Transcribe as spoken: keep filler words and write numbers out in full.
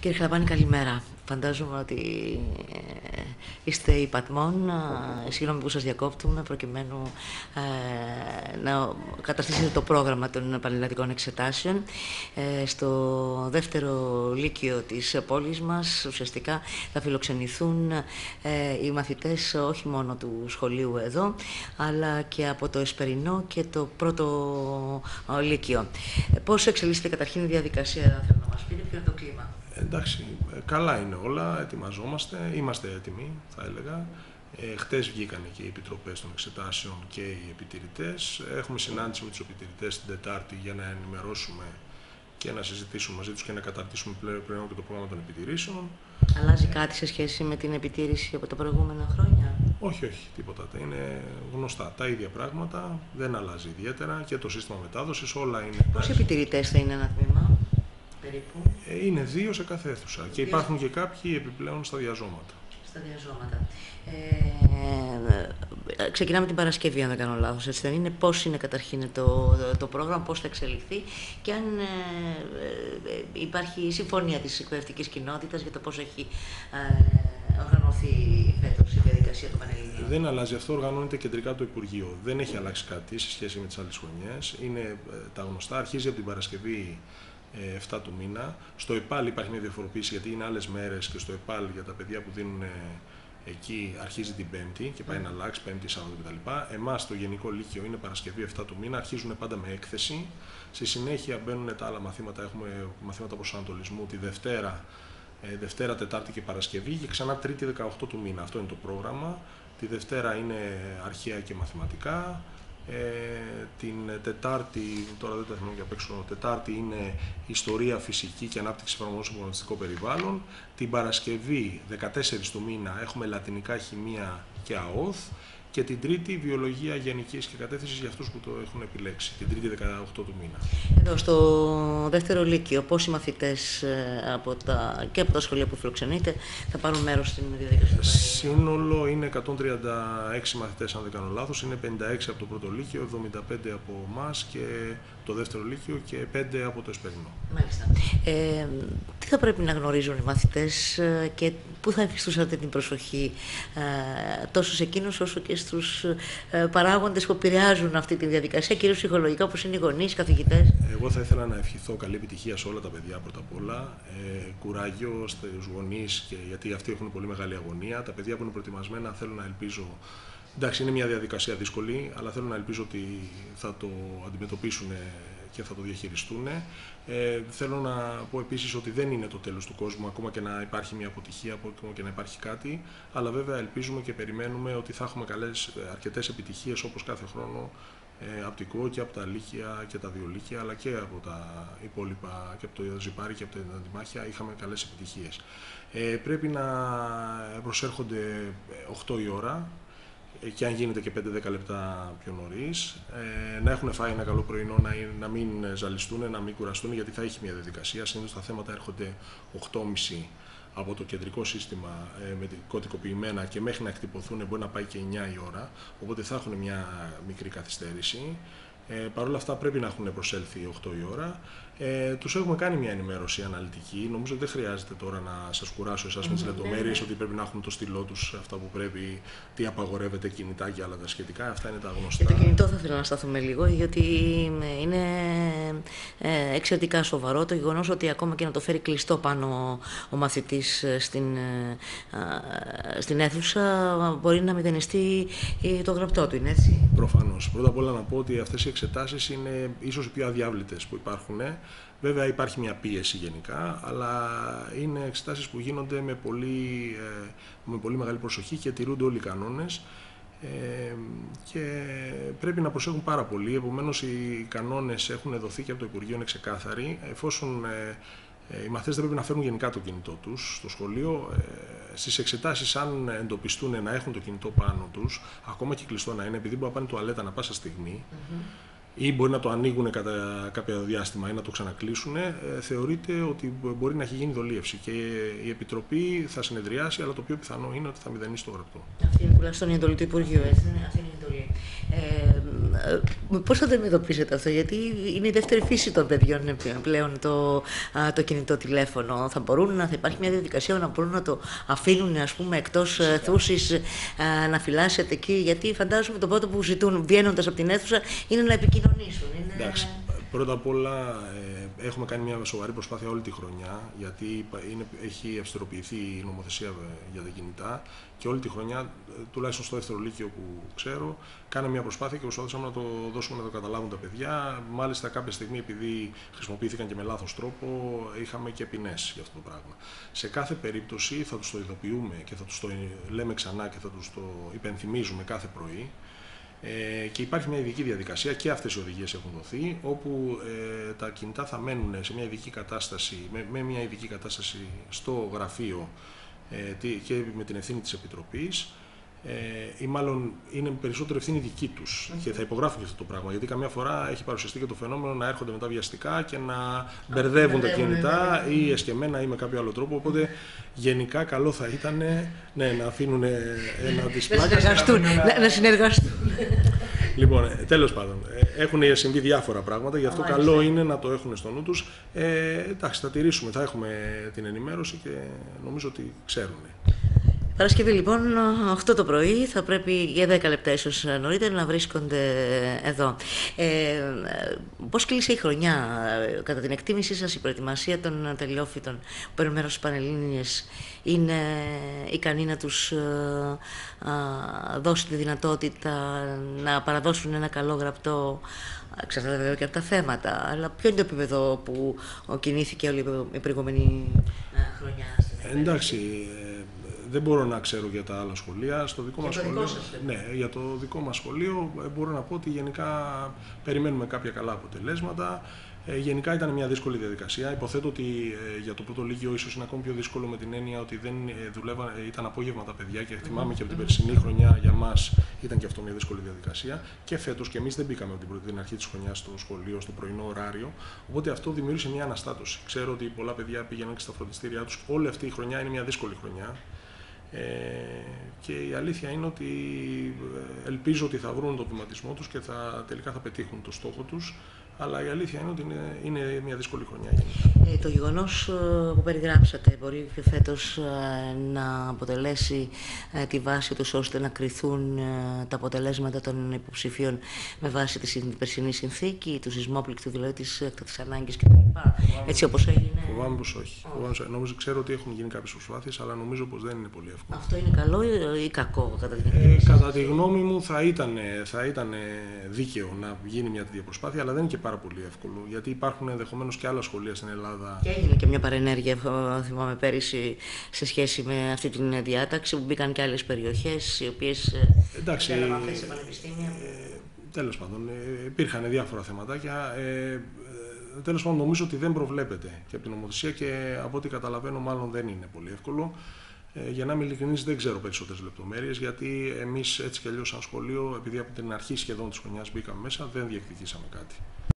Κύριε Χαραπάνη, καλημέρα. Φαντάζομαι ότι ε, είστε υπατμών. Ε, συγγνώμη που σας διακόπτουμε, προκειμένου ε, να καταστήσετε το πρόγραμμα των πανελλαδικών εξετάσεων. Ε, στο δεύτερο λύκειο της πόλης μας, ουσιαστικά θα φιλοξενηθούν ε, οι μαθητές όχι μόνο του σχολείου εδώ, αλλά και από το Εσπερινό και το πρώτο ε, λύκειο. Ε, πώς εξελίσσεται καταρχήν η διαδικασία, θέλω να μας πείτε, ποιο είναι το κλίμα? Εντάξει, καλά είναι όλα, ετοιμαζόμαστε, είμαστε έτοιμοι θα έλεγα. Ε, χτες βγήκαν και οι επιτροπές των εξετάσεων και οι επιτηρητές. Έχουμε συνάντηση με τους επιτηρητές την Τετάρτη για να ενημερώσουμε και να συζητήσουμε μαζί τους και να καταρτήσουμε πλέον και το πρόγραμμα των επιτηρήσεων. Αλλάζει κάτι σε σχέση με την επιτήρηση από τα προηγούμενα χρόνια? Όχι, όχι, τίποτα. Είναι γνωστά. Τα ίδια πράγματα, δεν αλλάζει ιδιαίτερα και το σύστημα μετάδοσης, όλα είναι. Πόσοι επιτηρητές θα είναι ένα τμήμα? Περίπου. Είναι δύο σε κάθε αίθουσα και υπάρχουν και κάποιοι επιπλέον στα διαζώματα. Στα διαζώματα. Ε, ξεκινάμε την Παρασκευή, αν δεν κάνω λάθος, έτσι δεν είναι? Πώς είναι καταρχήν το, το πρόγραμμα, πώς θα εξελιχθεί και αν ε, ε, υπάρχει συμφωνία της εκπαιδευτικής κοινότητας για το πώς έχει ε, οργανωθεί φέτος η διαδικασία του Πανελληνίου? Δεν αλλάζει αυτό, οργανώνεται κεντρικά το Υπουργείο. Δεν έχει αλλάξει κάτι σε σχέση με τις άλλες χρονιές. Είναι ε, τα γνωστά, αρχίζει από την Παρασκευή εφτά του μήνα. Στο ΕΠΑΛ υπάρχει μια διαφοροποίηση γιατί είναι άλλες μέρες και στο ΕΠΑΛ για τα παιδιά που δίνουν εκεί αρχίζει την Πέμπτη και πάει mm. να αλλάξει, Πέμπτη, Σάββατο κτλ. Εμάς στο Γενικό Λύκειο είναι Παρασκευή εφτά του μήνα, αρχίζουν πάντα με έκθεση. Στη συνέχεια μπαίνουν τα άλλα μαθήματα, έχουμε μαθήματα προσανατολισμού τη Δευτέρα, Δευτέρα, Τετάρτη και Παρασκευή και ξανά Τρίτη δεκαοκτώ του μήνα. Αυτό είναι το πρόγραμμα. Τη Δευτέρα είναι αρχαία και μαθηματικά. Ε, την Τετάρτη, τώρα δεν τα θυμάμαι και απ' έξω, Τετάρτη είναι Ιστορία, Φυσική και Ανάπτυξη εφαρμογών στο πολιτιστικό περιβάλλον. Την Παρασκευή, δεκατέσσερις του μήνα, έχουμε Λατινικά, Χημεία και ΑΟΘ. Και την Τρίτη, Βιολογία Γενικής και Κατεύθυνσης για αυτούς που το έχουν επιλέξει. Την Τρίτη, δεκαοκτώ του μήνα. Εδώ στο δεύτερο λύκειο, πόσοι μαθητές από τα, και από τα σχολεία που φιλοξενείτε θα πάρουν μέρος στην διαδικασία? Σύνολο είναι εκατόν τριάντα έξι μαθητές, αν δεν κάνω λάθος. Είναι πενήντα έξι από το πρώτο λύκειο, εβδομήντα πέντε από εμάς και το δεύτερο λύκειο και πέντε από το Εσπερινό. Μάλιστα. Ε, τι θα πρέπει να γνωρίζουν οι μαθητές και πού θα εφιστούσατε την προσοχή ε, τόσο σε εκείνους όσο και στους ε, παράγοντες που επηρεάζουν αυτή τη διαδικασία, κυρίως ψυχολογικά, όπως είναι οι γονείς, οι καθηγητές? Εγώ θα ήθελα να ευχηθώ καλή επιτυχία σε όλα τα παιδιά πρώτα απ' όλα. Ε, κουράγιο στους γονείς, και, γιατί αυτοί έχουν πολύ μεγάλη αγωνία. Τα παιδιά που είναι προετοιμασμένα θέλω να ελπίζω. Εντάξει, είναι μια διαδικασία δύσκολη, αλλά θέλω να ελπίζω ότι θα το αντιμετωπίσουν και θα το διαχειριστούν. Ε, θέλω να πω επίσης ότι δεν είναι το τέλος του κόσμου, ακόμα και να υπάρχει μια αποτυχία, ακόμα και να υπάρχει κάτι, αλλά βέβαια ελπίζουμε και περιμένουμε ότι θα έχουμε καλές, αρκετές επιτυχίες όπως κάθε χρόνο, ε, από την ΚΟ και από τα Λύκεια και τα δύο Λύκεια, αλλά και από τα υπόλοιπα, και από το Ζιπάρι και από τα Αντιμάχια είχαμε καλές επιτυχίες. Ε, πρέπει να προσέρχονται οκτώ η ώρα, και αν γίνεται και πέντε με δέκα λεπτά πιο νωρίς, ε, να έχουν φάει ένα καλό πρωινό, να, να μην ζαλιστούν, να μην κουραστούν, γιατί θα έχει μια διαδικασία. Συνήθως τα θέματα έρχονται οκτώ και μισή από το κεντρικό σύστημα ε, με κωδικοποιημένα και μέχρι να εκτυπωθούν μπορεί να πάει και εννιά η ώρα, οπότε θα έχουν μια μικρή καθυστέρηση. Ε, Παρ' όλα αυτά πρέπει να έχουν προσέλθει οκτώ η ώρα. Ε, τους έχουμε κάνει μια ενημέρωση αναλυτική. Νομίζω ότι δεν χρειάζεται τώρα να σας κουράσω εσάς με τις λεπτομέρειες, ότι πρέπει να έχουν το στυλό τους, αυτά που πρέπει, τι απαγορεύεται, κινητά και άλλα τα σχετικά. Αυτά είναι τα γνωστά. Για το κινητό θα ήθελα να σταθούμε λίγο, γιατί είναι ε, εξαιρετικά σοβαρό το γεγονός ότι ακόμα και να το φέρει κλειστό πάνω ο μαθητής στην, ε, στην αίθουσα, μπορεί να μηδενιστεί το γραπτό του, είναι έτσι? Προφανώς. Πρώτα απ' όλα να πω ότι αυτές οι εξετάσεις είναι ίσως οι πιο αδιάβλητες που υπάρχουν. Βέβαια υπάρχει μια πίεση γενικά, αλλά είναι εξετάσεις που γίνονται με πολύ, ε, με πολύ μεγάλη προσοχή και τηρούνται όλοι οι κανόνες. Ε, και πρέπει να προσέχουν πάρα πολύ. Επομένως οι κανόνες έχουν δοθεί και από το Υπουργείο, είναι ξεκάθαροι. Εφόσον ε, ε, οι μαθητές δεν πρέπει να φέρουν γενικά το κινητό τους στο σχολείο, ε, στις εξετάσεις αν εντοπιστούν να έχουν το κινητό πάνω τους, ακόμα και κλειστό να είναι, επειδή μπορεί να πάνε τουαλέτα ανά πάσα στιγμή, mm-hmm. ή μπορεί να το ανοίγουν κατά κάποιο διάστημα ή να το ξανακλείσουν, ε, θεωρείται ότι μπορεί να έχει γίνει δολίευση και η Επιτροπή θα συνεδριάσει, αλλά το πιο πιθανό είναι ότι θα μηδενίσει το γραπτό. Αυτή είναι τουλάχιστον η εντολή του Υπουργείου, έτσι? Αυτή είναι η εντολή. Ε, πώς θα το αντιμετωπίσετε αυτό, γιατί είναι η δεύτερη φύση των παιδιών πλέον το, το κινητό τηλέφωνο. Θα μπορούν να θα υπάρχει μια διαδικασία να μπορούν να το αφήνουν, ας πούμε, εκτός αίθουσας, να φυλάσσεται εκεί, γιατί φαντάζομαι το πρώτο που ζητούν βγαίνοντας από την αίθουσα είναι να επικοινωνήσουν. Είναι... Εντάξει. Πρώτα απ' όλα ε, έχουμε κάνει μια σοβαρή προσπάθεια όλη τη χρονιά, γιατί είναι, έχει ευστηροποιηθεί η νομοθεσία για τα κινητά και όλη τη χρονιά, τουλάχιστον στο δεύτερο λύκειο που ξέρω, κάναμε μια προσπάθεια και προσπαθήσαμε να το δώσουμε να το καταλάβουν τα παιδιά. Μάλιστα κάποια στιγμή, επειδή χρησιμοποιήθηκαν και με λάθος τρόπο, είχαμε και ποινές για αυτό το πράγμα. Σε κάθε περίπτωση θα τους το ειδοποιούμε και θα τους το λέμε ξανά και θα τους το υπενθυμίζουμε κάθε πρωί. Ε, και υπάρχει μια ειδική διαδικασία και αυτές οι οδηγίες έχουν δοθεί, όπου ε, τα κινητά θα μένουν σε μια ειδική κατάσταση, με, με μια ειδική κατάσταση στο γραφείο ε, και με την ευθύνη της Επιτροπής, ε, ή μάλλον είναι περισσότερο ευθύνη δική τους και θα υπογράφουν και αυτό το πράγμα, γιατί καμιά φορά έχει παρουσιαστεί και το φαινόμενο να έρχονται μετά βιαστικά και να μπερδεύουν τα κινητά ή εσκεμμένα ή με κάποιο άλλο τρόπο, οπότε γενικά καλό θα ήταν ναι, να αφήνουν ένα τις πλάκες να, να συνεργαστούν. Λοιπόν, τέλος πάντων, έχουν συμβεί διάφορα πράγματα, γι' αυτό oh, καλό είναι να το έχουν στο νου τους. Ε, εντάξει, θα τηρήσουμε, θα έχουμε την ενημέρωση και νομίζω ότι ξέρουν. Παρασκευή λοιπόν, οκτώ το πρωί, θα πρέπει για δέκα λεπτά ίσως νωρίτερα να βρίσκονται εδώ. Ε, πώς κλείσει η χρονιά, κατά την εκτίμησή σας, η προετοιμασία των τελειόφοιτων που παίρνουν μέρος στις Πανελλήνιες είναι ικανή να τους α, α, δώσει τη δυνατότητα να παραδώσουν ένα καλό γραπτό, εξαρτάται βέβαια και από τα θέματα, αλλά ποιο είναι το επίπεδο που κινήθηκε όλη η προηγούμενη χρονιά? Εντάξει, δεν μπορώ να ξέρω για τα άλλα σχολεία. Στο δικό μας σχολείο, ναι, για το δικό μας σχολείο μπορώ να πω ότι γενικά περιμένουμε κάποια καλά αποτελέσματα. Ε, γενικά ήταν μια δύσκολη διαδικασία. Υποθέτω ότι ε, για το πρώτο λύκειο ίσως είναι ακόμη πιο δύσκολο με την έννοια ότι δεν ε, δουλεύαν, ε, ήταν απόγευμα τα παιδιά και θυμάμαι και από την περσινή χρονιά για μας ήταν και αυτό μια δύσκολη διαδικασία. Και φέτος και εμείς δεν μπήκαμε από την, πρώτη, την αρχή της χρονιάς στο σχολείο, στο πρωινό ωράριο. Οπότε αυτό δημιούργησε μια αναστάτωση. Ξέρω ότι πολλά παιδιά πήγαιναν και στα φροντιστήριά τους. Όλη αυτή η χρονιά είναι μια δύσκολη χρονιά. Ε, και η αλήθεια είναι ότι ελπίζω ότι θα βρουν τον βηματισμό τους και θα, τελικά θα πετύχουν το στόχο τους, αλλά η αλήθεια είναι ότι είναι, είναι μια δύσκολη χρονιά. Ε, το γεγονός που περιγράψατε μπορεί και φέτος να αποτελέσει ε, τη βάση τους ώστε να κριθούν ε, τα αποτελέσματα των υποψηφίων με βάση τη περσινή συνθήκη, του σεισμόπληκτου, δηλαδή της έκτακτης ανάγκης κτλ. Έτσι όπως έγινε. Φοβάμαι πως όχι. Oh. Φοβάμαι, νομίζω, ξέρω ότι έχουν γίνει κάποιες προσπάθειες, αλλά νομίζω πως δεν είναι πολύ εύκολο. Αυτό είναι καλό ή κακό κατά την ε, Κατά τη γνώμη μου θα ήταν, θα ήταν δίκαιο να γίνει μια τέτοια προσπάθεια, αλλά δεν είναι και πάρα πολύ εύκολο, γιατί υπάρχουν ενδεχομένως και άλλα σχολεία στην Ελλάδα. Και έγινε και μια παρενέργεια, θυμάμαι πέρυσι, σε σχέση με αυτή την διάταξη, που μπήκαν και άλλες περιοχές, οι οποίες εντάξει, έλαβαν θέση σε πανεπιστήμια. Ε, τέλος πάντων, ε, υπήρχαν διάφορα θεματάκια. Ε, τέλος πάντων, νομίζω ότι δεν προβλέπεται και από την νομοθεσία και από ό,τι καταλαβαίνω, μάλλον δεν είναι πολύ εύκολο. Ε, για να είμαι ειλικρινής, δεν ξέρω περισσότερες λεπτομέρειες, γιατί εμείς έτσι κι αλλιώς, σαν σχολείο, επειδή από την αρχή σχεδόν της χρονιάς μπήκαμε μέσα, δεν διεκδικήσαμε κάτι.